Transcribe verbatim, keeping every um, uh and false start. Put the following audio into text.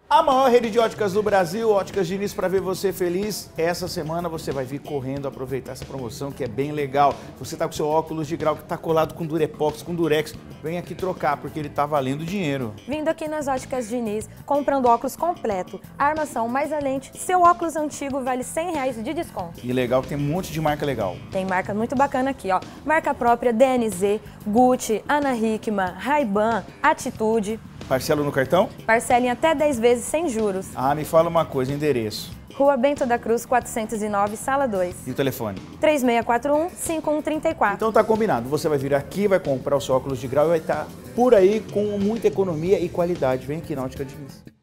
A maior rede de óticas do Brasil, Óticas Diniz, para ver você feliz. Essa semana você vai vir correndo aproveitar essa promoção que é bem legal. Você tá com seu óculos de grau que tá colado com Durepox, com Durex, vem aqui trocar porque ele tá valendo dinheiro. Vindo aqui nas Óticas Diniz, comprando óculos completo, armação mais a lente, seu óculos antigo vale cem reais de desconto. E legal que tem um monte de marca legal. Tem marca muito bacana aqui, ó. Marca própria, D N Z, Gucci, Ana Hickman, Ray-Ban, Atitude. Parcela no cartão? Parcela em até dez vezes sem juros. Ah, me fala uma coisa, endereço. Rua Bento da Cruz, quatrocentos e nove, sala dois. E o telefone? três seis quatro um, cinco um três quatro. Então tá combinado, você vai vir aqui, vai comprar o seu óculos de grau e vai estar por aí com muita economia e qualidade. Vem aqui na Ótica Diniz.